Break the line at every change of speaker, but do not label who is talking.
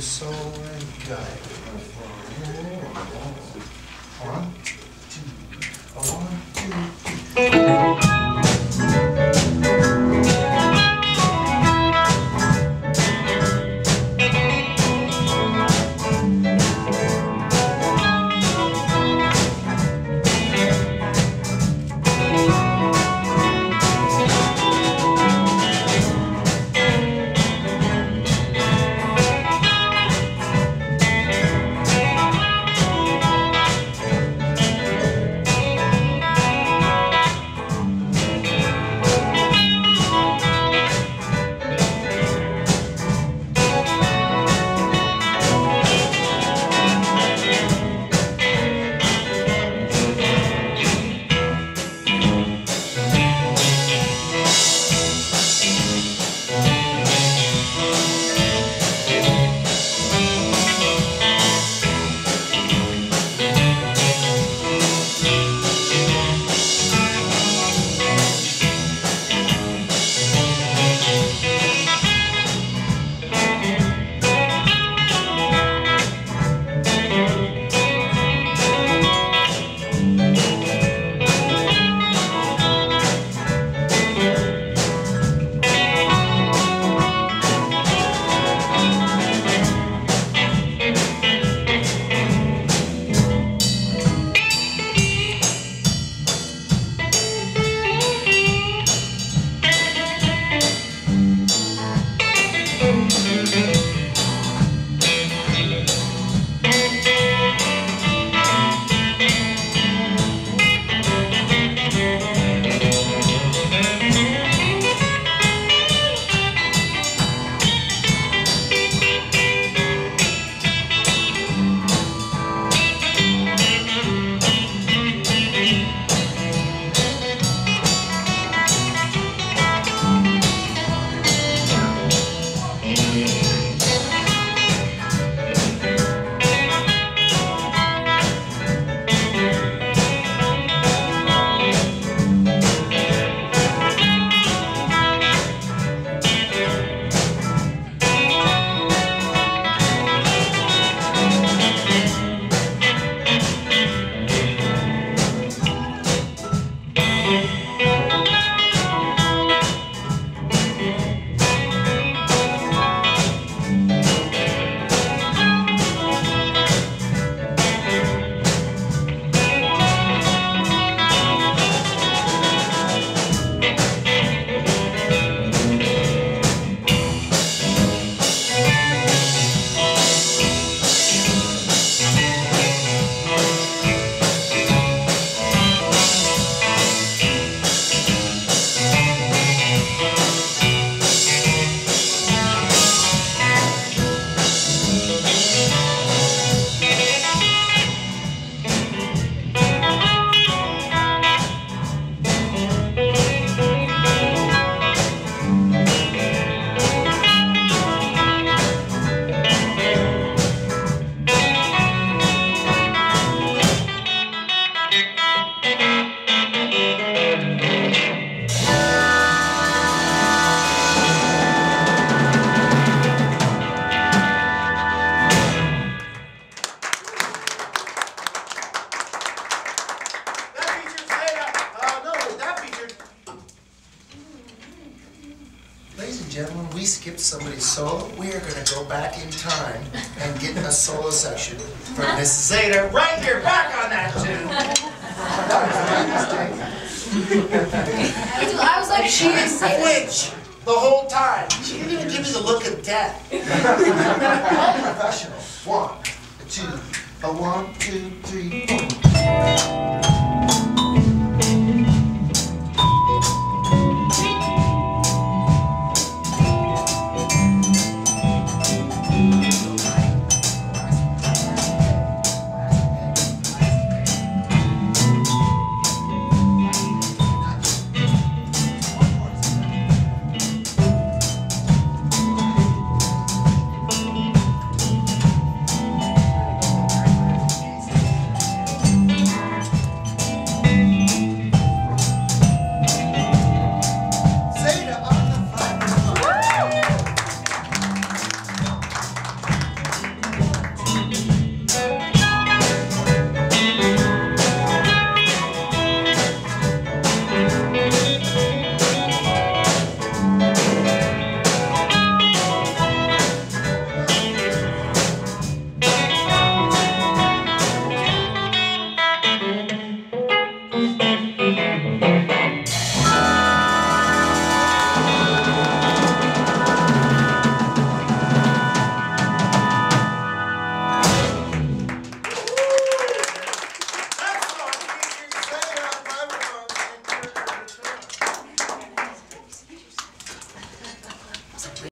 soul and guide. 1, 2, 1, 2, 3. Gentlemen, we skipped somebody's solo. We are going to go back in time and get a solo section from Miss Zeta right here, back on that tune.
I was like,
She didn't flinch the whole time. She didn't even give me the look of death. All professional. 1, 2, 1, 2, 3, 4.